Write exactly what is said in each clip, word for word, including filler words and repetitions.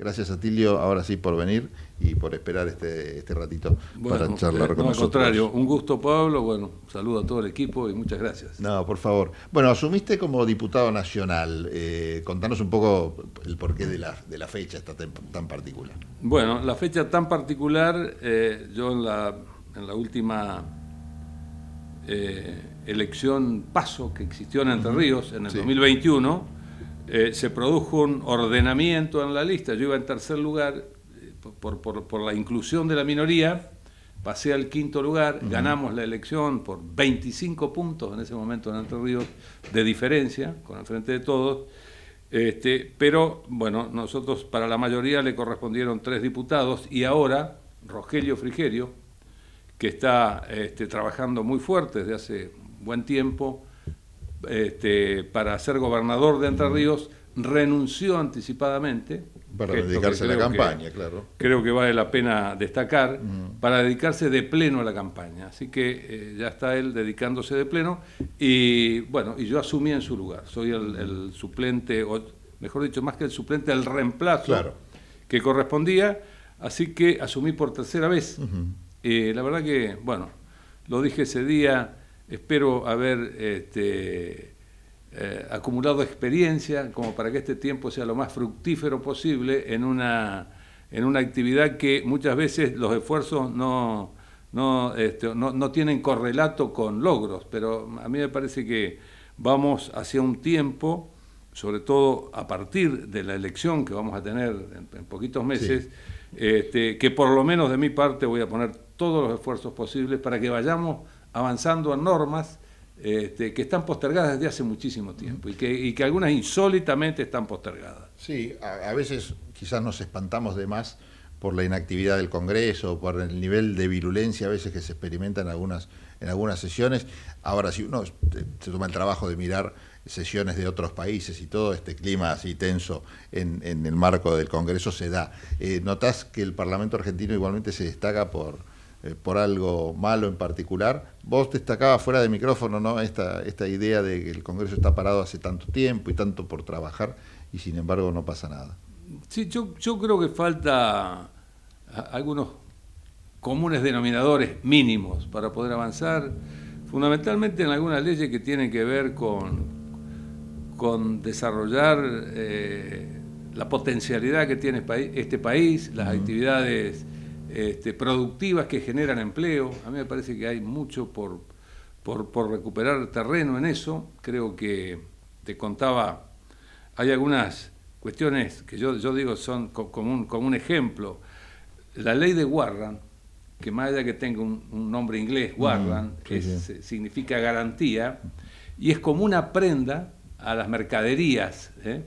Gracias, Atilio, ahora sí por venir y por esperar este, este ratito bueno, para charlar eh, con no, nosotros. Al contrario, un gusto, Pablo. Bueno, saludo a todo el equipo y muchas gracias. No, por favor. Bueno, asumiste como diputado nacional. Eh, contanos un poco el porqué de la, de la fecha esta tan, tan particular. Bueno, la fecha tan particular, eh, yo en la, en la última eh, elección PASO que existió en Entre Ríos, en el sí. dos mil veintiuno, eh, se produjo un ordenamiento en la lista. Yo iba en tercer lugar eh, por, por, por la inclusión de la minoría. Pasé al quinto lugar, uh-huh. ganamos la elección por veinticinco puntos en ese momento en Entre Ríos de diferencia, con el Frente de Todos, este, pero bueno, nosotros para la mayoría le correspondieron tres diputados y ahora Rogelio Frigerio, que está este, trabajando muy fuerte desde hace buen tiempo este, para ser gobernador de Entre Ríos, renunció anticipadamente. Para dedicarse a la campaña, que, claro. Creo que vale la pena destacar, uh-huh. para dedicarse de pleno a la campaña. Así que eh, ya está él dedicándose de pleno y bueno, y yo asumí en su lugar. Soy el, el suplente, o mejor dicho, más que el suplente, el reemplazo claro. que correspondía. Así que asumí por tercera vez. Uh-huh. eh, la verdad que, bueno, lo dije ese día, espero haber... Este, Eh, acumulado experiencia como para que este tiempo sea lo más fructífero posible en una, en una actividad que muchas veces los esfuerzos no, no, este, no, no tienen correlato con logros, pero a mí me parece que vamos hacia un tiempo, sobre todo a partir de la elección que vamos a tener en, en poquitos meses, sí. este, que por lo menos de mi parte voy a poner todos los esfuerzos posibles para que vayamos avanzando en normas Este, que están postergadas desde hace muchísimo tiempo y que, y que algunas insólitamente están postergadas. Sí, a, a veces quizás nos espantamos de más por la inactividad del Congreso, por el nivel de virulencia a veces que se experimenta en algunas, en algunas sesiones. Ahora, si uno se toma el trabajo de mirar sesiones de otros países y todo este clima así tenso en, en el marco del Congreso se da, eh, ¿notás que el Parlamento argentino igualmente se destaca por... Eh, por algo malo en particular? Vos destacabas fuera de micrófono, ¿no? Esta, esta idea de que el Congreso está parado hace tanto tiempo y tanto por trabajar y sin embargo no pasa nada. Sí, yo, yo creo que falta algunos comunes denominadores mínimos para poder avanzar, fundamentalmente en algunas leyes que tienen que ver con, con desarrollar eh, la potencialidad que tiene este país, las uh-huh. actividades Este, productivas que generan empleo. A mí me parece que hay mucho por, por, por recuperar terreno en eso. Creo que, te contaba, hay algunas cuestiones que yo, yo digo son como un, como un ejemplo. La ley de Warren, que más allá que tenga un, un nombre inglés, Warren, mm, sí, es, sí. significa garantía, y es como una prenda a las mercaderías. ¿eh?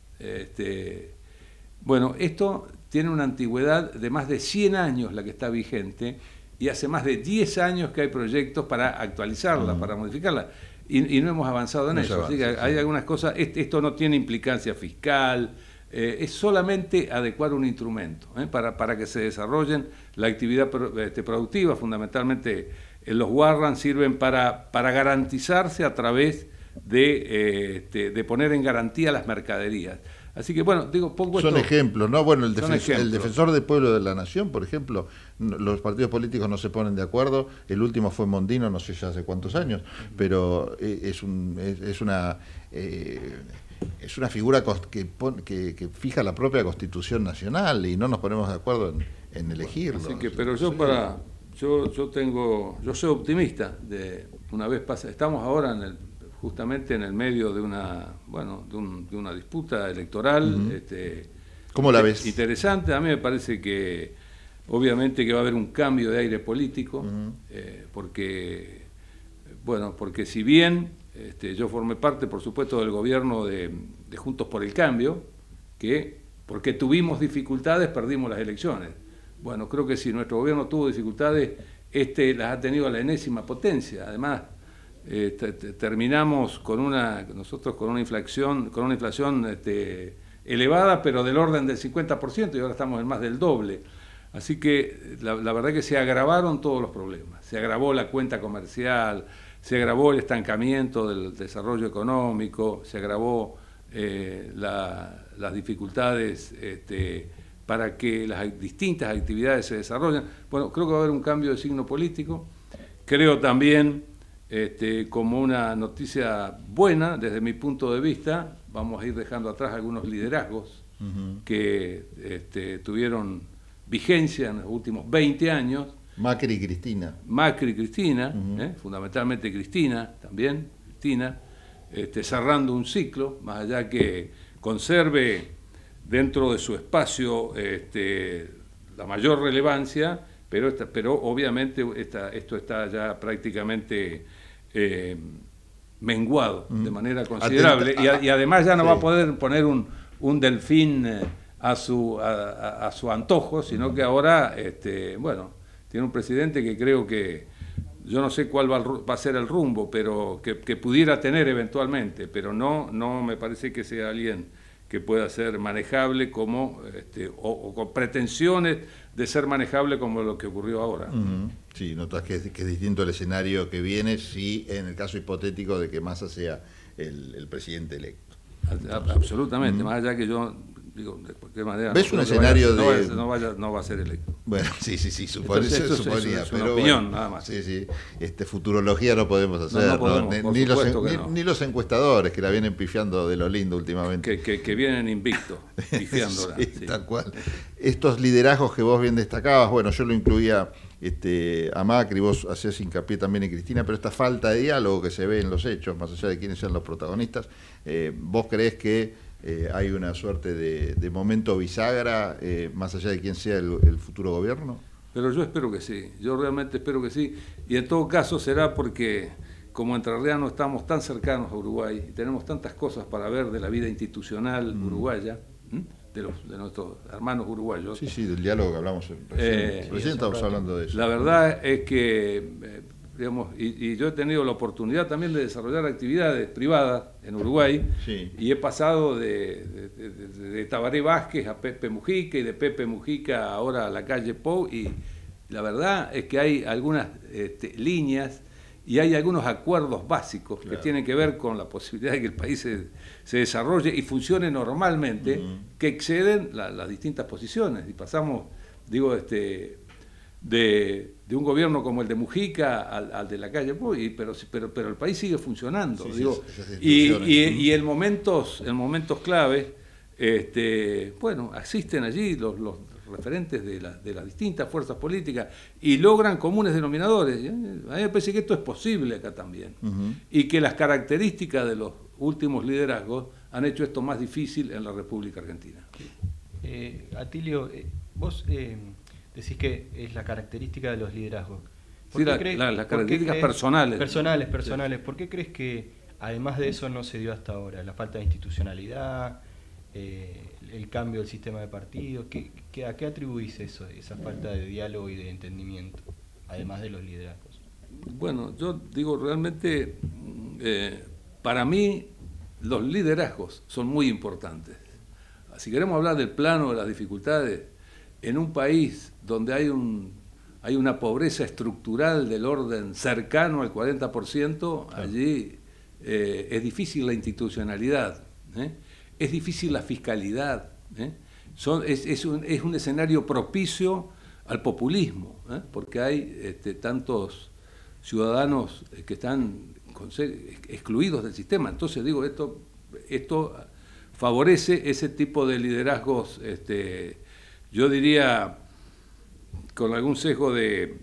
Este, bueno, esto... tiene una antigüedad de más de cien años la que está vigente y hace más de diez años que hay proyectos para actualizarla, uh-huh. para modificarla y, y no hemos avanzado en no eso. Avanza, Así que sí. hay algunas cosas, esto no tiene implicancia fiscal, eh, es solamente adecuar un instrumento ¿eh? para, para que se desarrollen la actividad este, productiva. Fundamentalmente eh, los Warren sirven para, para garantizarse a través de, eh, este, de poner en garantía las mercaderías. Así que, bueno, digo, pongo Son esto, ejemplos, ¿no? Bueno, el, defensor, el defensor del pueblo de la nación, por ejemplo, los partidos políticos no se ponen de acuerdo. El último fue Mondino, no sé ya hace cuántos años, pero es, un, es, es una eh, es una figura que, que, que fija la propia Constitución Nacional y no nos ponemos de acuerdo en, en elegirlo. Así que, pero yo sí. para yo yo tengo yo soy optimista. De una vez pasa, estamos ahora en el justamente en el medio de una bueno de, un, de una disputa electoral. Uh-huh. este, ¿Cómo la ves? Interesante. A mí me parece que obviamente que va a haber un cambio de aire político, uh-huh. eh, porque bueno porque si bien este, yo formé parte, por supuesto, del gobierno de, de Juntos por el Cambio, que porque tuvimos dificultades perdimos las elecciones. Bueno, creo que si nuestro gobierno tuvo dificultades, este las ha tenido a la enésima potencia. Además, Eh, te, te, terminamos con una nosotros con una inflación con una inflación este, elevada, pero del orden del cincuenta por ciento, y ahora estamos en más del doble. Así que la, la verdad que se agravaron todos los problemas. Se agravó la cuenta comercial, se agravó el estancamiento del desarrollo económico, se agravó eh, la, las dificultades este, para que las distintas actividades se desarrollen. Bueno, creo que va a haber un cambio de signo político. Creo también, este, como una noticia buena desde mi punto de vista, vamos a ir dejando atrás algunos liderazgos uh-huh. que este, tuvieron vigencia en los últimos veinte años. Macri y Cristina. Macri y Cristina, uh-huh. eh, fundamentalmente Cristina también, Cristina, este, cerrando un ciclo, más allá que conserve dentro de su espacio este, la mayor relevancia, pero, esta, pero obviamente esta, esto está ya prácticamente eh, menguado uh-huh. de manera considerable y, a, y además ya no sí. va a poder poner un, un delfín a su, a, a su antojo, sino uh-huh. que ahora, este, bueno, tiene un presidente que creo que, yo no sé cuál va, va a ser el rumbo, pero que, que pudiera tener eventualmente, pero no, no me parece que sea alguien que pueda ser manejable como, este, o, o con pretensiones de ser manejable como lo que ocurrió ahora. Uh-huh. Sí, notas que es, que es distinto el escenario que viene, sí, en el caso hipotético de que Massa sea el, el presidente electo. A, a, absolutamente, uh-huh. más allá que yo, digo, de cualquier manera... ¿Ves no, un escenario vaya, de...? No, vaya, no, vaya, no va a ser electo. Bueno, sí, sí, sí, supone, esto, esto, suponía, es, es pero una opinión, bueno, nada más. Sí, sí, este, futurología no podemos hacer, no, no podemos, ¿no? Ni, los, en, ni, no. ni los encuestadores, que la vienen pifiando de lo lindo últimamente. Que, que, que vienen invictos, pifiándola. sí, sí. Tal cual. Estos liderazgos que vos bien destacabas, bueno, yo lo incluía este, a Macri, vos hacías hincapié también en Cristina, pero esta falta de diálogo que se ve en los hechos, más allá de quiénes sean los protagonistas, eh, ¿vos creés que Eh, hay una suerte de, de momento bisagra, eh, más allá de quién sea el, el futuro gobierno? Pero yo espero que sí, yo realmente espero que sí, y en todo caso será porque como entrerrianos estamos tan cercanos a Uruguay, y tenemos tantas cosas para ver de la vida institucional mm. uruguaya, ¿m? de los de nuestros hermanos uruguayos. Sí, sí, del diálogo que hablamos recién, eh, recién estamos hablando de eso. La verdad es que... Eh, digamos, y, y yo he tenido la oportunidad también de desarrollar actividades privadas en Uruguay, sí. y he pasado de, de, de, de Tabaré Vázquez a Pepe Mujica, y de Pepe Mujica ahora a la calle Pou, y la verdad es que hay algunas este, líneas y hay algunos acuerdos básicos claro. que tienen que ver con la posibilidad de que el país se, se desarrolle y funcione normalmente, uh-huh. que exceden la, las distintas posiciones, y pasamos, digo, este... De, de un gobierno como el de Mujica al, al de la calle, y, pero, pero, pero el país sigue funcionando. Sí, digo, sí, y, y, y en momentos, en momentos clave, este, bueno, asisten allí los, los referentes de, la, de las distintas fuerzas políticas y logran comunes denominadores. A mí me parece que esto es posible acá también. Uh-huh. Y que las características de los últimos liderazgos han hecho esto más difícil en la República Argentina. Eh, Atilio, eh, vos... Eh... Decís que es la característica de los liderazgos. Sí, la, crees, la, las características crees, personales. Personales, personales. Sí. ¿Por qué crees que, además de eso, no se dio hasta ahora? La falta de institucionalidad, eh, el cambio del sistema de partidos. ¿Qué, qué, ¿A qué atribuís eso, esa falta de diálogo y de entendimiento, además de los liderazgos? Bueno, yo digo, realmente, eh, para mí, los liderazgos son muy importantes. Si queremos hablar del plano de las dificultades, en un país donde hay, un, hay una pobreza estructural del orden cercano al cuarenta por ciento, claro. allí eh, es difícil la institucionalidad, ¿eh? es difícil la fiscalidad, ¿eh? Son, es, es, un, es un escenario propicio al populismo, ¿eh? porque hay este, tantos ciudadanos que están excluidos del sistema. Entonces, digo, esto, esto favorece ese tipo de liderazgos, este, yo diría, con algún sesgo de,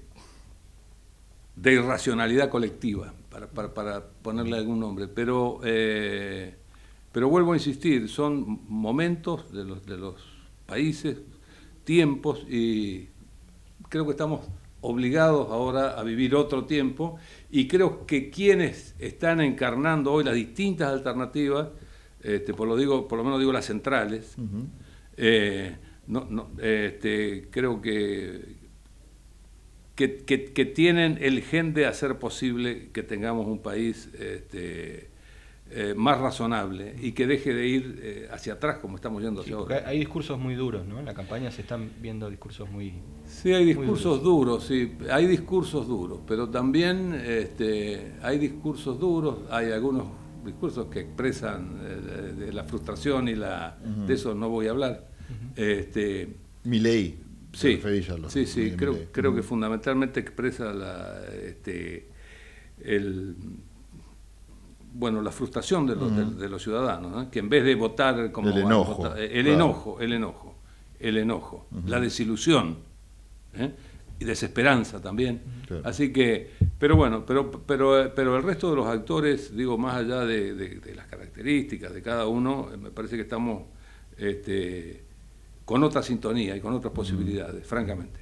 de irracionalidad colectiva, para, para, para ponerle algún nombre. Pero, eh, pero vuelvo a insistir, son momentos de los, de los países, tiempos, y creo que estamos obligados ahora a vivir otro tiempo, y creo que quienes están encarnando hoy las distintas alternativas, este, por, lo digo, por lo menos digo las centrales, uh-huh. eh, No, no, este, creo que, que, que, que tienen el gen de hacer posible que tengamos un país este, eh, más razonable y que deje de ir eh, hacia atrás como estamos yendo hacia sí, ahora. Hay discursos muy duros, ¿no? En la campaña se están viendo discursos muy... Sí, hay discursos duros. duros, sí, hay discursos duros, pero también este, hay discursos duros, hay algunos discursos que expresan eh, de, de la frustración y la... Uh-huh. De eso no voy a hablar. Este, Milei. Sí, sí, sí, creo, creo que fundamentalmente expresa la, este, el, bueno, la frustración de los, uh-huh. de, de los ciudadanos, ¿no? Que en vez de votar como... El enojo. Votar, el claro. enojo, el enojo, el enojo, uh-huh. la desilusión, ¿eh? Y desesperanza también. Claro. Así que, pero bueno, pero, pero, pero el resto de los actores, digo, más allá de, de, de las características de cada uno, me parece que estamos... Este, con otra sintonía y con otras posibilidades, mm. francamente.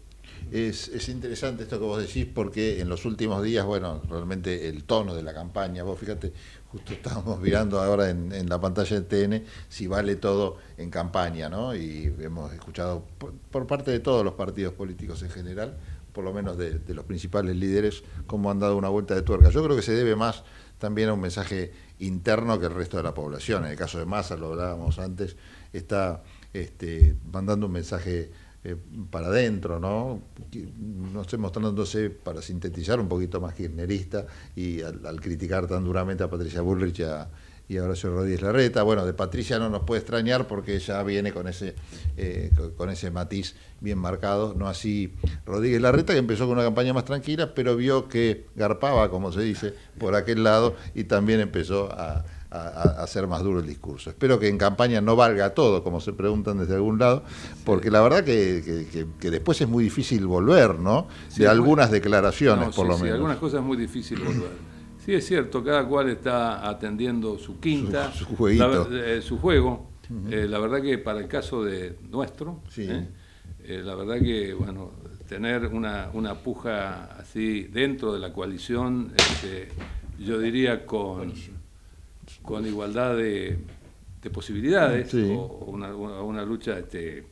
Es, es interesante esto que vos decís porque en los últimos días, bueno, realmente el tono de la campaña, vos fíjate, justo estábamos mirando ahora en, en la pantalla de T N si vale todo en campaña, ¿no? Y hemos escuchado por, por parte de todos los partidos políticos en general, por lo menos de, de los principales líderes, cómo han dado una vuelta de tuerca. Yo creo que se debe más también a un mensaje interno que el resto de la población. En el caso de Massa, lo hablábamos antes, está... Este, mandando un mensaje eh, para adentro, ¿no? No sé, mostrándose, para sintetizar, un poquito más kirchnerista y al, al criticar tan duramente a Patricia Bullrich y a, y a Horacio Rodríguez Larreta. Bueno, de Patricia no nos puede extrañar porque ella viene con ese, eh, con ese matiz bien marcado, no así Rodríguez Larreta, que empezó con una campaña más tranquila, pero vio que garpaba, como se dice, por aquel lado y también empezó a... A, a hacer más duro el discurso. Espero que en campaña no valga todo, como se preguntan desde algún lado, porque la verdad que, que, que, que después es muy difícil volver, ¿no? Sí, de algunas declaraciones, no, por sí, lo sí, menos. Algunas cosas es muy difícil volver. Sí, es cierto, cada cual está atendiendo su quinta, su, su, jueguito. La, eh, su juego. Uh-huh. eh, la verdad que para el caso de nuestro, sí. eh, eh, la verdad que, bueno, tener una, una puja así dentro de la coalición, este, yo diría con... Buenísimo. con igualdad de, de posibilidades, sí. o una, una, una lucha este,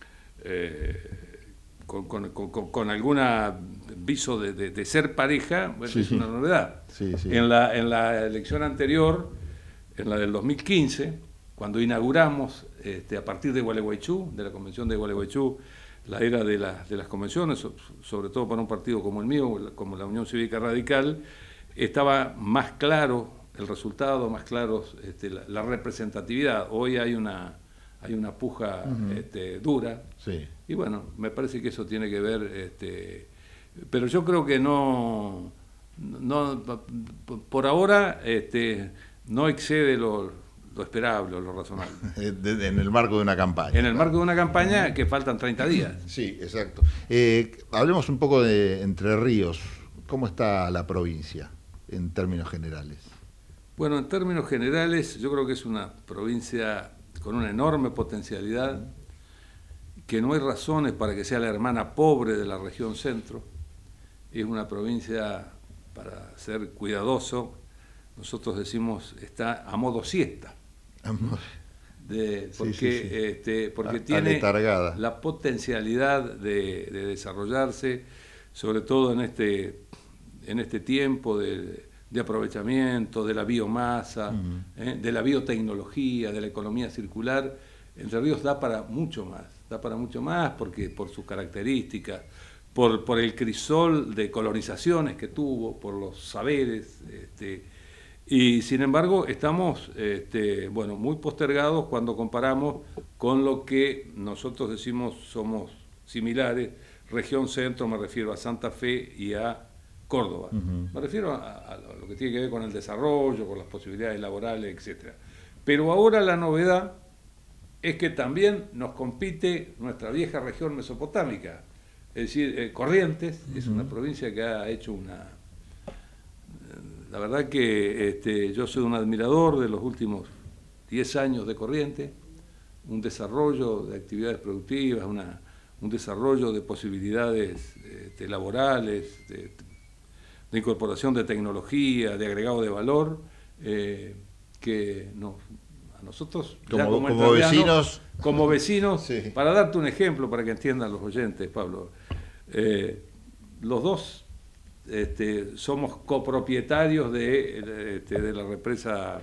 eh, con, con, con, con algún viso de, de, de ser pareja, bueno, sí. es una novedad. Sí, sí. En, la, en la elección anterior, en la del dos mil quince, cuando inauguramos este, a partir de Gualeguaychú, de la convención de Gualeguaychú, la era de, la, de las convenciones, sobre todo para un partido como el mío, como la Unión Cívica Radical, estaba más claro el resultado, más claros este, la, la representatividad. Hoy hay una hay una puja uh-huh. este, dura, sí. y bueno, me parece que eso tiene que ver, este, pero yo creo que no, no por ahora este, no excede lo, lo esperable o lo razonable. En el marco de una campaña. En el marco de una campaña que faltan treinta días. Sí, exacto. Eh, hablemos un poco de Entre Ríos. ¿Cómo está la provincia en términos generales? Bueno, en términos generales, yo creo que es una provincia con una enorme potencialidad, que no hay razones para que sea la hermana pobre de la región centro. Es una provincia, para ser cuidadoso, nosotros decimos, está a modo siesta. Amor. De, porque sí, sí, sí. Este, porque a, tiene aletargada. La potencialidad de, de desarrollarse, sobre todo en este, en este tiempo de... de aprovechamiento, de la biomasa, uh-huh. ¿eh? de la biotecnología, de la economía circular. Entre Ríos da para mucho más, da para mucho más porque por sus características, por, por el crisol de colonizaciones que tuvo, por los saberes, este, y sin embargo estamos este, bueno, muy postergados cuando comparamos con lo que nosotros decimos somos similares, región centro, me refiero a Santa Fe y a Córdoba. Uh-huh. Me refiero a, a lo que tiene que ver con el desarrollo, con las posibilidades laborales, etcétera. Pero ahora la novedad es que también nos compite nuestra vieja región mesopotámica, es decir, eh, Corrientes, uh-huh. es una provincia que ha hecho una... La verdad que este, yo soy un admirador de los últimos diez años de Corrientes, un desarrollo de actividades productivas, una, un desarrollo de posibilidades este, laborales, de, de incorporación de tecnología, de agregado de valor, eh, que nos, a nosotros, como, como, como vecinos, como vecinos sí. Para darte un ejemplo, para que entiendan los oyentes, Pablo, eh, los dos este, somos copropietarios de, de, este, de la represa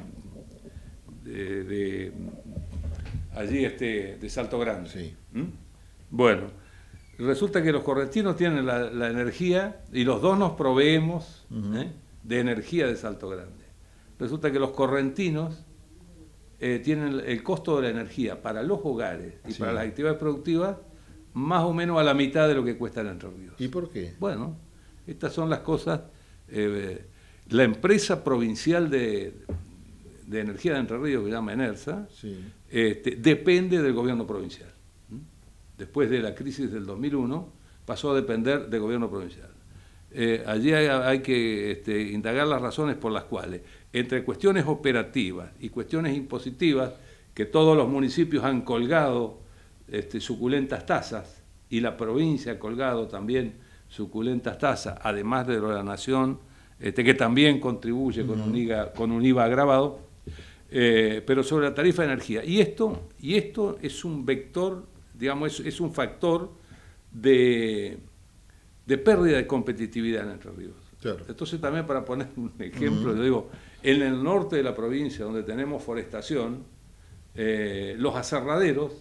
de, de allí este, de Salto Grande. Sí. ¿Mm? Bueno, resulta que los correntinos tienen la, la energía y los dos nos proveemos uh-huh. ¿eh? de energía de Salto Grande. Resulta que los correntinos eh, tienen el costo de la energía para los hogares y sí. para las actividades productivas más o menos a la mitad de lo que cuesta en Entre Ríos. ¿Y por qué? Bueno, estas son las cosas. Eh, la empresa provincial de, de energía de Entre Ríos, que se llama ENERSA, sí. este, depende del gobierno provincial. Después de la crisis del dos mil uno, pasó a depender del gobierno provincial. Eh, allí hay, hay que este, indagar las razones por las cuales, entre cuestiones operativas y cuestiones impositivas, que todos los municipios han colgado este, suculentas tasas, y la provincia ha colgado también suculentas tasas, además de la nación, este, que también contribuye con, uh-huh. un, I V A, con un I V A agravado, eh, pero sobre la tarifa de energía. Y esto, y esto es un vector, digamos, es, es un factor de, de pérdida de competitividad en Entre Ríos. Claro. Entonces también, para poner un ejemplo, uh-huh. yo digo, en el norte de la provincia, donde tenemos forestación, eh, los aserraderos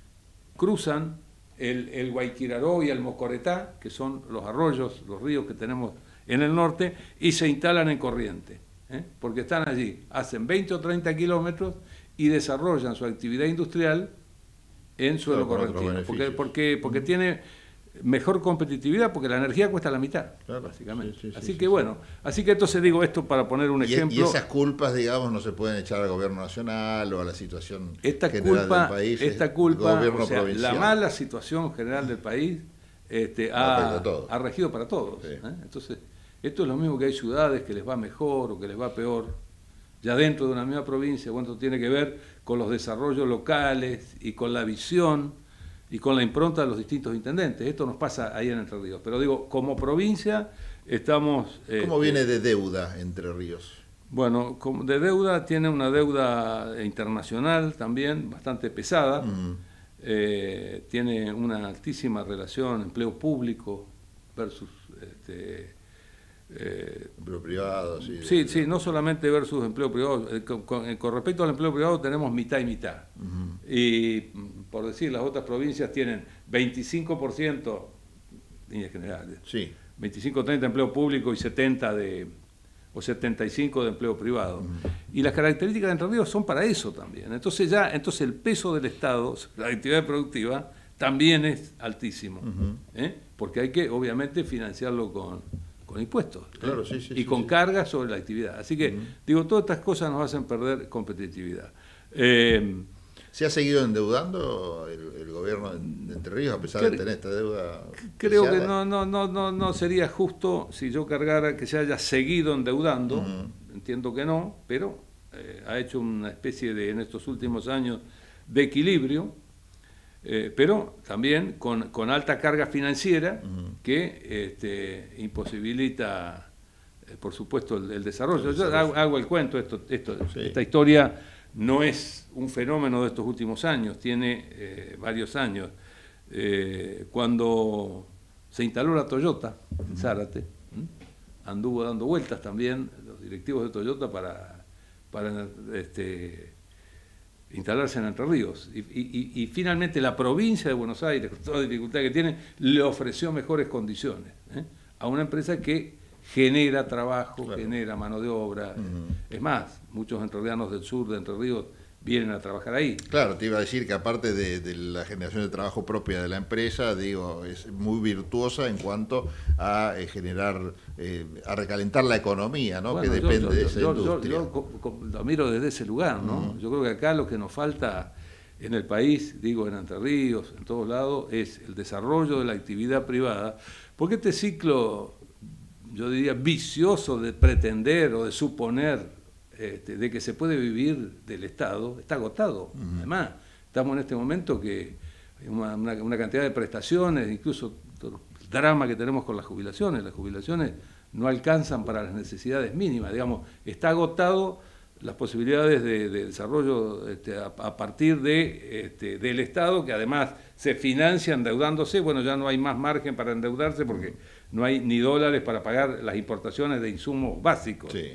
cruzan el, el Guayquiraró y el Mocoretá, que son los arroyos, los ríos que tenemos en el norte, y se instalan en corriente, ¿eh? porque están allí, hacen veinte o treinta kilómetros y desarrollan su actividad industrial en suelo claro, correntino, porque, porque, porque uh-huh. tiene mejor competitividad, porque la energía cuesta la mitad, claro, básicamente. Sí, sí, así sí, que sí, bueno, sí. así que entonces digo esto para poner un y, ejemplo. Y esas culpas, digamos, no se pueden echar al gobierno nacional o a la situación esta general culpa, del país. Esta culpa, gobierno o sea, provincial. La mala situación general del país este, ha, ha regido para todos. Sí. ¿eh? Entonces, esto es lo mismo que hay ciudades que les va mejor o que les va peor, ya dentro de una misma provincia, cuando tiene que ver con los desarrollos locales y con la visión y con la impronta de los distintos intendentes. Esto nos pasa ahí en Entre Ríos. Pero digo, como provincia estamos... ¿Cómo eh, viene de deuda Entre Ríos? Bueno, de deuda tiene una deuda internacional también, bastante pesada. Uh-huh. eh, tiene una altísima relación empleo público versus... Este, eh, empleo privado, sí. Sí, sí, no solamente versus empleo privado. Eh, con, con, con respecto al empleo privado tenemos mitad y mitad. Uh-huh. Y, por decir, las otras provincias tienen veinticinco por ciento, líneas generales, sí. veinticinco treinta de empleo público y setenta de, o setenta y cinco de empleo privado. Uh-huh. Y las características de Entre Ríos son para eso también. Entonces ya, entonces el peso del Estado, la actividad productiva, también es altísimo. Uh-huh. ¿eh? Porque hay que, obviamente, financiarlo con... con impuestos claro, ¿eh? sí, sí, y sí, con sí. cargas sobre la actividad. Así que, uh-huh. digo, todas estas cosas nos hacen perder competitividad. Eh, ¿Se ha seguido endeudando el, el gobierno de Entre Ríos a pesar cre- de tener esta deuda? Creo preciada? que no, no, no, no, no sería justo si yo cargara que se haya seguido endeudando. Uh-huh. Entiendo que no, pero eh, ha hecho una especie de, en estos últimos años, de equilibrio. Eh, pero también con, con alta carga financiera uh-huh. que este, imposibilita, eh, por supuesto, el, el desarrollo. El desarrollo. Yo hago, hago el cuento, esto, esto, sí. esta historia no es un fenómeno de estos últimos años, tiene eh, varios años. Eh, cuando se instaló la Toyota uh-huh. en Zárate, ¿eh? anduvo dando vueltas también los directivos de Toyota para... para este, instalarse en Entre Ríos. Y, y, y finalmente la provincia de Buenos Aires, con toda la dificultad que tiene, le ofreció mejores condiciones ¿eh? a una empresa que genera trabajo, claro. genera mano de obra. Uh-huh. Es más, muchos entrerrianos del sur de Entre Ríos vienen a trabajar ahí. Claro, te iba a decir que aparte de, de la generación de trabajo propia de la empresa, digo, es muy virtuosa en cuanto a eh, generar, eh, a recalentar la economía, ¿no? Bueno, que depende yo, yo, de esa yo, industria. Yo, yo, yo lo miro desde ese lugar, ¿no? Uh-huh. Yo creo que acá lo que nos falta en el país, digo, en Entre Ríos, en todos lados, es el desarrollo de la actividad privada, porque este ciclo, yo diría, vicioso de pretender o de suponer Este, de que se puede vivir del Estado, está agotado. Uh-huh. Además, estamos en este momento que hay una, una, una cantidad de prestaciones, incluso todo el drama que tenemos con las jubilaciones. Las jubilaciones no alcanzan para las necesidades mínimas. Digamos, está agotado las posibilidades de, de desarrollo este, a, a partir de, este, del Estado, que además se financia endeudándose. Bueno, ya no hay más margen para endeudarse porque no hay ni dólares para pagar las importaciones de insumos básicos. Sí.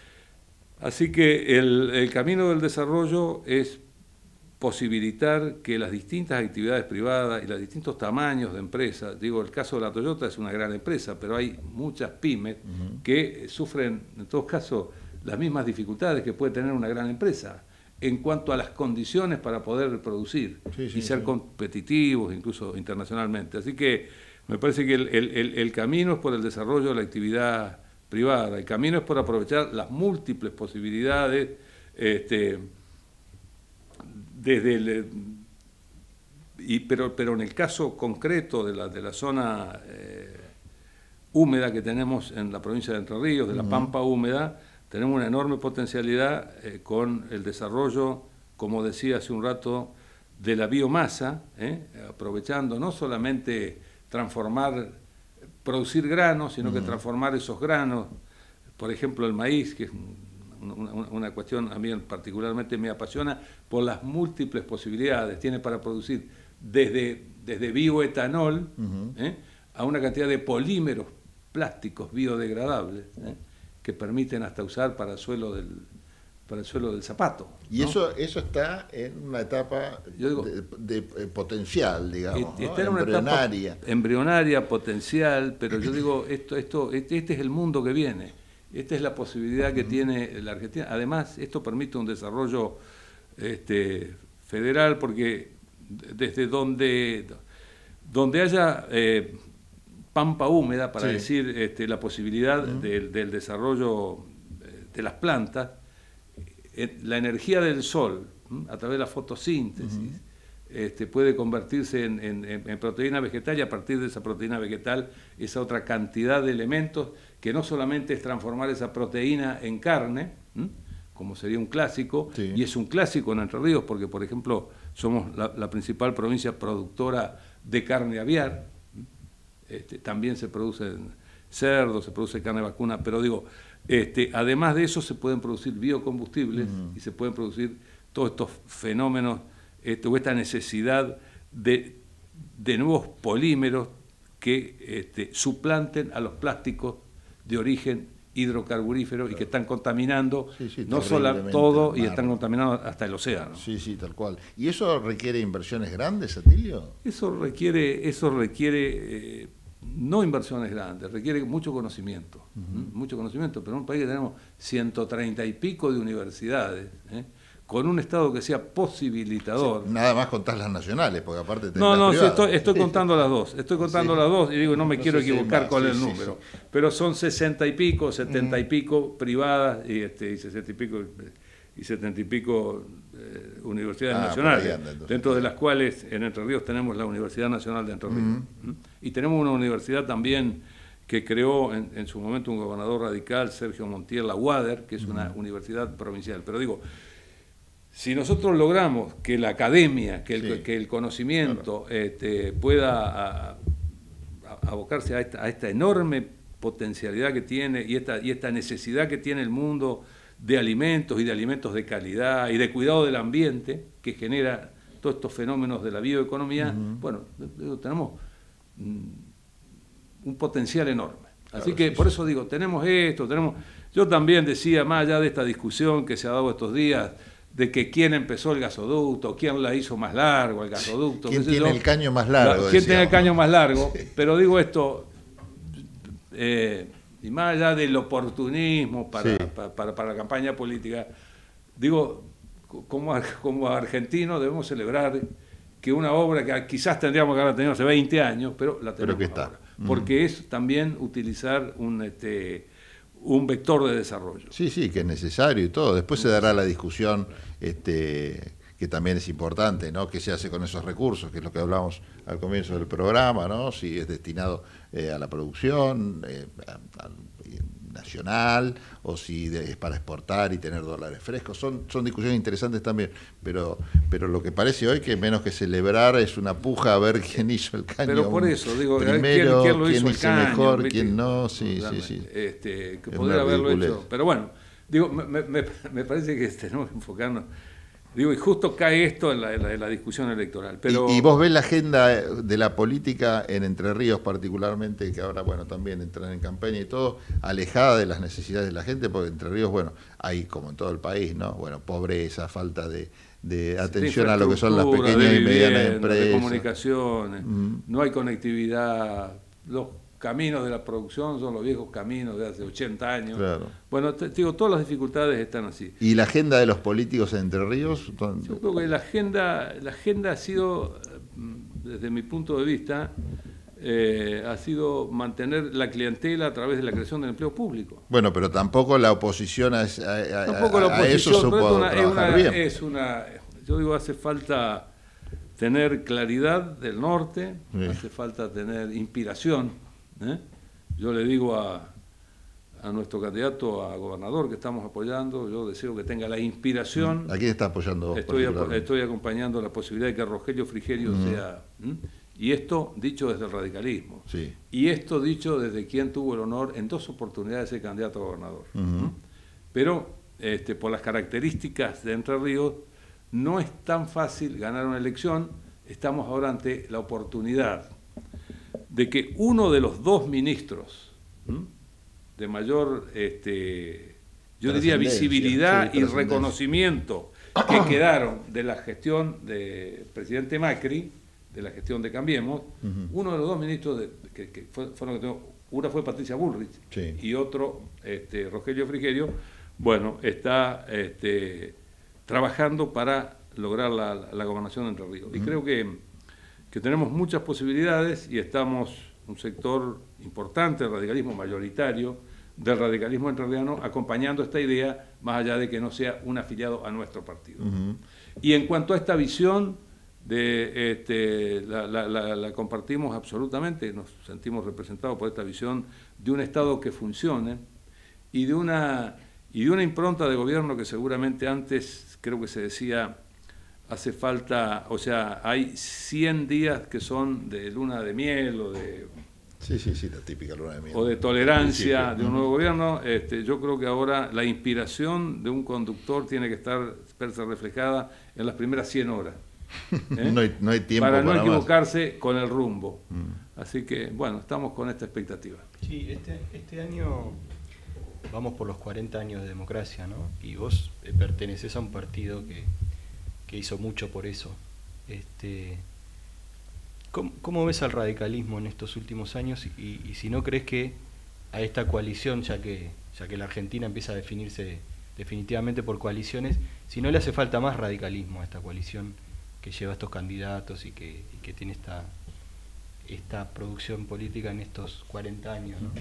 Así que el, el camino del desarrollo es posibilitar que las distintas actividades privadas y los distintos tamaños de empresas, digo, el caso de la Toyota es una gran empresa, pero hay muchas pymes uh-huh. que sufren, en todos casos, las mismas dificultades que puede tener una gran empresa. en cuanto a las condiciones para poder producir sí, sí, y ser sí. competitivos, incluso internacionalmente. Así que me parece que el, el, el camino es por el desarrollo de la actividad privada, el camino es por aprovechar las múltiples posibilidades, este, desde el, y, pero, pero en el caso concreto de la, de la zona eh, húmeda que tenemos en la provincia de Entre Ríos, de la Pampa húmeda, tenemos una enorme potencialidad eh, con el desarrollo, como decía hace un rato, de la biomasa, eh, aprovechando no solamente transformar, producir granos, sino uh-huh. que transformar esos granos, por ejemplo el maíz, que es una, una cuestión a mí particularmente me apasiona, por las múltiples posibilidades, tiene para producir desde, desde bioetanol uh-huh. eh, a una cantidad de polímeros plásticos biodegradables, eh, que permiten hasta usar para el suelo del, para el suelo del zapato. Y ¿no? eso eso está en una etapa digo, de, de, de potencial, digamos, está ¿no? en una embrionaria. Etapa embrionaria, potencial, pero yo digo, esto, esto, este, este es el mundo que viene, esta es la posibilidad que uh-huh. tiene la Argentina. Además, esto permite un desarrollo este, federal, porque desde donde, donde haya eh, pampa húmeda, para sí. decir este, la posibilidad uh-huh. del, del desarrollo de las plantas, la energía del sol, a través de la fotosíntesis, uh-huh. este, puede convertirse en, en, en proteína vegetal, y a partir de esa proteína vegetal, esa otra cantidad de elementos, que no solamente es transformar esa proteína en carne, ¿m? como sería un clásico, sí. y es un clásico en Entre Ríos, porque, por ejemplo, somos la, la principal provincia productora de carne aviar, este, también se producen cerdos, se produce carne vacuna, pero digo, este, además de eso se pueden producir biocombustibles uh-huh. y se pueden producir todos estos fenómenos, este, o esta necesidad de, de nuevos polímeros que este, suplanten a los plásticos de origen hidrocarburífero claro. y que están contaminando sí, sí, no solo todo y están contaminando hasta el océano. Sí, sí, tal cual. ¿Y eso requiere inversiones grandes, Atilio? Eso requiere, eso requiere eh, no inversiones grandes, requiere mucho conocimiento, uh-huh. mucho conocimiento, pero en un país que tenemos ciento treinta y pico de universidades, ¿eh? con un Estado que sea posibilitador. Sí, nada más contás las nacionales, porque aparte tenés No, no, las sí, estoy, estoy contando las dos, estoy contando sí. las dos y digo, no me no quiero equivocar con sí, el sí, número, sí. pero son sesenta y pico, setenta y pico privadas y, este, y sesenta y pico y setenta y pico eh, universidades ah, nacionales, anda, entonces, dentro de las cuales en Entre Ríos tenemos la Universidad Nacional de Entre Ríos. Uh-huh. Y tenemos una universidad también que creó en, en su momento un gobernador radical, Sergio Montiel, la UADER, que es uh-huh. una universidad provincial. Pero digo, si nosotros logramos que la academia, que el, sí, que el conocimiento claro. este, pueda a, a, abocarse a esta, a esta enorme potencialidad que tiene y esta, y esta necesidad que tiene el mundo de alimentos y de alimentos de calidad y de cuidado del ambiente que genera todos estos fenómenos de la bioeconomía, uh-huh. bueno, tenemos un potencial enorme. Así claro, que sí, por sí. eso digo, tenemos esto, tenemos... Yo también decía, más allá de esta discusión que se ha dado estos días, de que quién empezó el gasoducto, quién la hizo más largo el gasoducto. ¿Quién tiene yo, el caño más largo? ¿Quién tiene el caño más largo? Sí. Pero digo esto, eh, y más allá del oportunismo para, sí. para, para, para la campaña política, digo, como, como argentinos debemos celebrar que una obra que quizás tendríamos que haber tenido hace veinte años, pero la tenemos pero que está. ahora. Porque mm. es también utilizar un... Este, un vector de desarrollo. Sí, sí, que es necesario y todo. Después se dará la discusión, este, que también es importante, ¿no? ¿Qué se hace con esos recursos? Que es lo que hablamos al comienzo del programa, ¿no? Si es destinado eh, a la producción eh, a, a, nacional o si de, es para exportar y tener dólares frescos. Son, son discusiones interesantes también, pero, pero lo que parece hoy que menos que celebrar es una puja a ver quién hizo el caño. Pero por eso, digo, primero, quién, quién lo quién hizo, hizo el caño, mejor, ¿viste? quién no, sí, sí, sí. Este, que podría haberlo ridiculez. hecho. Pero bueno, digo, me, me, me parece que tenemos que enfocarnos. Digo, y justo cae esto en la, en la, en la discusión electoral. Pero... Y, y vos ves la agenda de la política en Entre Ríos particularmente, que ahora, bueno, también entran en campaña y todo, alejada de las necesidades de la gente, porque Entre Ríos, bueno, hay como en todo el país, ¿no? Bueno, pobreza, falta de, de atención a lo que son las pequeñas y medianas empresas. De comunicaciones, mm. no hay conectividad, los caminos de la producción son los viejos caminos de hace ochenta años. Claro. Bueno, te, te digo, todas las dificultades están así. ¿Y la agenda de los políticos en Entre Ríos? Yo creo que la agenda, la agenda ha sido, desde mi punto de vista, eh, ha sido mantener la clientela a través de la creación del empleo público. Bueno, pero tampoco la oposición a, a, tampoco a, la oposición, a eso supo es una, trabajar es una, bien. Es una, yo digo, hace falta tener claridad del norte, sí. Hace falta tener inspiración. ¿eh? Yo le digo a, a nuestro candidato a gobernador que estamos apoyando, yo deseo que tenga la inspiración. ¿A quién está apoyando vos? Estoy, estoy acompañando la posibilidad de que Rogelio Frigerio uh-huh. sea... ¿m? Y esto dicho desde el radicalismo. Sí. Y esto dicho desde quien tuvo el honor en dos oportunidades de ser candidato a gobernador. Uh-huh. Pero este, por las características de Entre Ríos, no es tan fácil ganar una elección. Estamos ahora ante la oportunidad de que uno de los dos ministros ¿m? de mayor, este, yo diría, visibilidad sí, y reconocimiento que quedaron de la gestión del presidente Macri, de la gestión de Cambiemos, uh-huh. uno de los dos ministros de, que, que fue, fueron que tengo, una fue Patricia Bullrich sí. y otro este, Rogelio Frigerio, bueno, está este, trabajando para lograr la, la gobernación de Entre Ríos. Uh-huh. Y creo que, que tenemos muchas posibilidades y estamos un sector importante del radicalismo mayoritario, del radicalismo entrerriano, acompañando esta idea, más allá de que no sea un afiliado a nuestro partido. Uh-huh. Y en cuanto a esta visión, de, este, la, la, la, la compartimos absolutamente, nos sentimos representados por esta visión de un Estado que funcione y de una, y de una impronta de gobierno que seguramente antes, creo que se decía, hace falta, o sea, hay cien días que son de luna de miel o de... Sí, sí, sí, la típica luna de miel. O de tolerancia de un nuevo uh-huh. gobierno. Este, yo creo que ahora la inspiración de un conductor tiene que estar verse reflejada en las primeras cien horas. ¿eh? no, hay, no hay tiempo para no para equivocarse más. Con el rumbo. Mm. Así que, bueno, estamos con esta expectativa. Sí, este, este año vamos por los cuarenta años de democracia, ¿no? Y vos eh, perteneces a un partido que, que hizo mucho por eso. Este, ¿cómo, ¿Cómo ves al radicalismo en estos últimos años? Y, y si no crees que a esta coalición, ya que, ya que la Argentina empieza a definirse definitivamente por coaliciones, si no le hace falta más radicalismo a esta coalición que lleva a estos candidatos y que, y que tiene esta, esta producción política en estos cuarenta años, ¿no?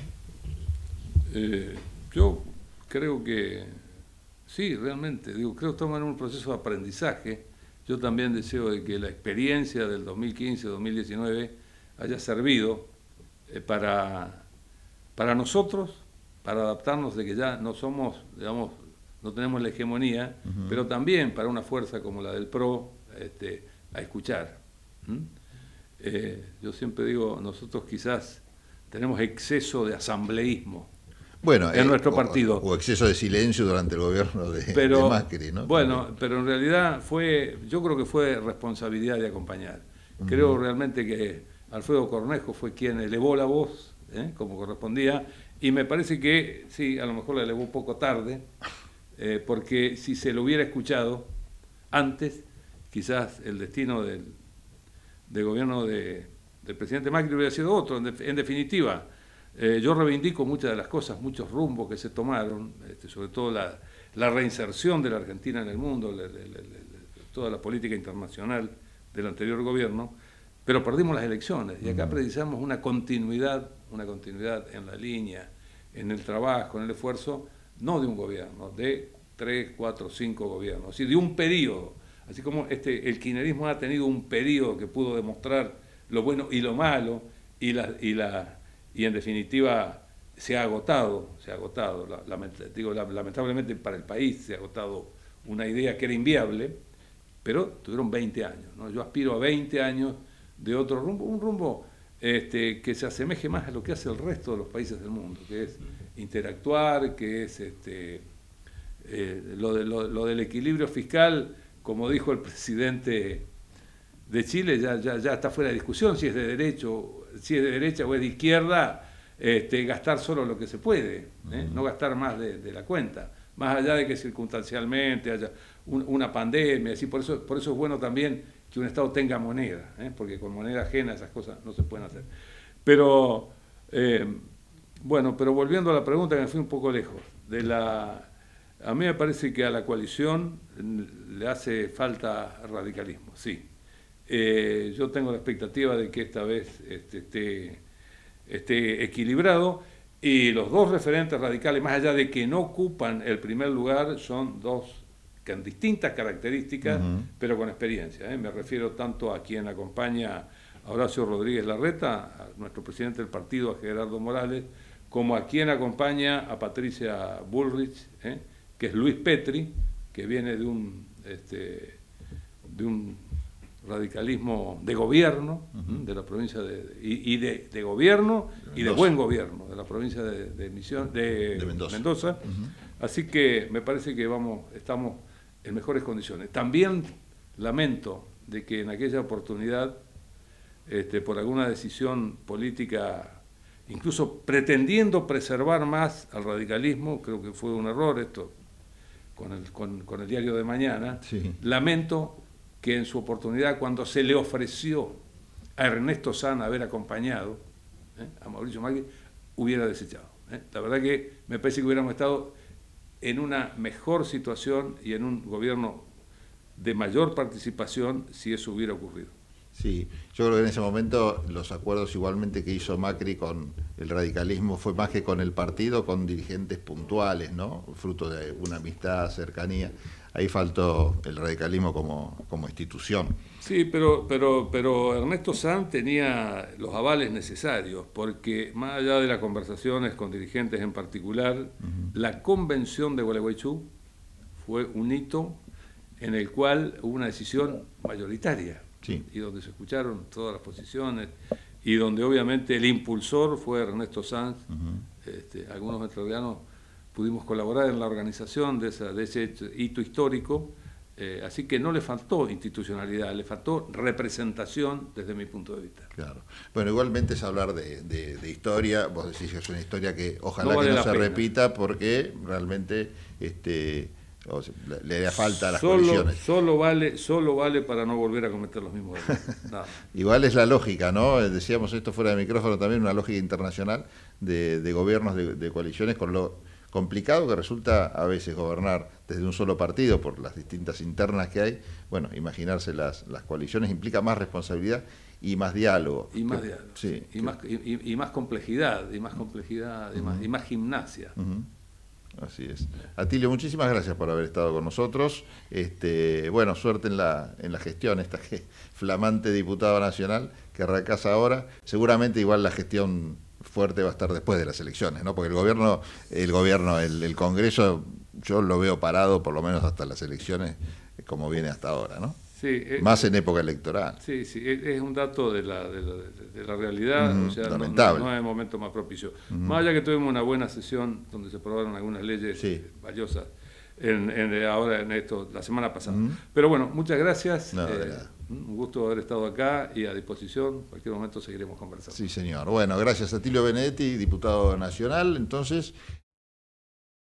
Eh, yo creo que sí, realmente, digo, creo que estamos en un proceso de aprendizaje. Yo también deseo de que la experiencia del dos mil quince dos mil diecinueve haya servido eh, para, para nosotros, para adaptarnos de que ya no somos, digamos, no tenemos la hegemonía, uh-huh. pero también para una fuerza como la del P R O, este, a escuchar. ¿Mm? Eh, yo siempre digo, nosotros quizás tenemos exceso de asambleísmo bueno, en eh, nuestro o, partido. O exceso de silencio durante el gobierno de, pero, de Macri, ¿no? Bueno, pero en realidad fue, yo creo que fue responsabilidad de acompañar. Uh-huh. Creo realmente que Alfredo Cornejo fue quien elevó la voz, ¿eh? como correspondía, y me parece que, sí, a lo mejor la elevó un poco tarde, eh, porque si se lo hubiera escuchado antes, quizás el destino del, del gobierno de, del presidente Macri hubiera sido otro. En, de, en definitiva, eh, yo reivindico muchas de las cosas, muchos rumbos que se tomaron, este, sobre todo la, la reinserción de la Argentina en el mundo, la, la, la, la, toda la política internacional del anterior gobierno, pero perdimos las elecciones y acá precisamos una continuidad, una continuidad en la línea, en el trabajo, en el esfuerzo, no de un gobierno, de tres, cuatro, cinco gobiernos, así de un periodo. Así como este, el kirchnerismo ha tenido un periodo que pudo demostrar lo bueno y lo malo, y, la, y, la, y en definitiva se ha agotado, se ha agotado, la, la, digo, la, lamentablemente para el país se ha agotado una idea que era inviable, pero tuvieron veinte años, ¿no? Yo aspiro a veinte años de otro rumbo, un rumbo este, que se asemeje más a lo que hace el resto de los países del mundo, que es interactuar, que es este, eh, lo, de, lo, lo del equilibrio fiscal. Como dijo el presidente de Chile, ya, ya, ya está fuera de discusión si es de derecho, si es de derecha o es de izquierda, este, gastar solo lo que se puede, ¿eh? No gastar más de, de la cuenta, más allá de que circunstancialmente haya un, una pandemia, así, por eso, por eso es bueno también que un Estado tenga moneda, ¿eh? Porque con moneda ajena esas cosas no se pueden hacer. Pero Eh, bueno, pero volviendo a la pregunta, que me fui un poco lejos. De la, a mí me parece que a la coalición le hace falta radicalismo, sí. Eh, yo tengo la expectativa de que esta vez este, esté, esté equilibrado, y los dos referentes radicales, más allá de que no ocupan el primer lugar, son dos con distintas características, uh-huh. pero con experiencia. ¿eh? Me refiero tanto a quien acompaña a Horacio Rodríguez Larreta, a nuestro presidente del partido, a Gerardo Morales, como a quien acompaña a Patricia Bullrich, ¿eh? que es Luis Petri, que viene de un, este, de un radicalismo de gobierno, uh-huh. de la provincia de, y, y de, de gobierno de y de buen gobierno de la provincia de, de, Misión, de, de Mendoza. Mendoza. Uh-huh. Así que me parece que vamos, estamos en mejores condiciones. También lamento de que en aquella oportunidad, este, por alguna decisión política, incluso pretendiendo preservar más al radicalismo, creo que fue un error esto con el, con, con el diario de mañana, sí. lamento que en su oportunidad, cuando se le ofreció a Ernesto Sanz haber acompañado ¿eh? a Mauricio Macri, hubiera desechado. ¿eh? La verdad que me parece que hubiéramos estado en una mejor situación y en un gobierno de mayor participación si eso hubiera ocurrido. Sí, yo creo que en ese momento los acuerdos igualmente que hizo Macri con el radicalismo fue más que con el partido, con dirigentes puntuales, ¿no? Fruto de una amistad, cercanía. Ahí faltó el radicalismo como, como institución. Sí, pero, pero, pero Ernesto Sanz tenía los avales necesarios, porque más allá de las conversaciones con dirigentes en particular, uh-huh. la convención de Gualeguaychú fue un hito en el cual hubo una decisión mayoritaria. Sí. Y donde se escucharon todas las posiciones, y donde obviamente el impulsor fue Ernesto Sanz. Uh-huh. este, algunos entrerrianos pudimos colaborar en la organización de, esa, de ese hito histórico, eh, así que no le faltó institucionalidad, le faltó representación desde mi punto de vista. Claro. Bueno, igualmente es hablar de, de, de historia, vos decís que es una historia que ojalá no vale que no se pena. repita, porque realmente este, o sea, le, le falta a las solo, coaliciones. Solo vale, solo vale para no volver a cometer los mismos errores. Nada. Igual es la lógica, ¿no? Decíamos esto fuera de micrófono también, una lógica internacional de, de gobiernos de, de coaliciones, con lo complicado que resulta a veces gobernar desde un solo partido por las distintas internas que hay. Bueno, imaginarse las, las coaliciones implica más responsabilidad y más diálogo. Y más diálogo, sí. Y, más, y, y más complejidad, y más complejidad, y, uh-huh. más, y más gimnasia. Uh-huh. Así es. Atilio, muchísimas gracias por haber estado con nosotros. Este, bueno, suerte en la, en la gestión, esta que, flamante diputado nacional que arrancás ahora. Seguramente igual la gestión fuerte va a estar después de las elecciones, ¿no? Porque el gobierno, el gobierno, el, el Congreso, yo lo veo parado por lo menos hasta las elecciones, como viene hasta ahora, ¿no? Sí, es, más en época electoral. Sí, sí, es, es un dato de la, de la, de la realidad, mm, o sea, lamentable. No, no, no es momento más propicio. Mm. Más allá que tuvimos una buena sesión donde se aprobaron algunas leyes sí. valiosas en, en, ahora en esto, la semana pasada. Mm. Pero bueno, muchas gracias. No, eh, un gusto haber estado acá y a disposición. En cualquier momento seguiremos conversando. Sí, señor. Bueno, gracias a Atilio Benedetti, diputado nacional. Entonces.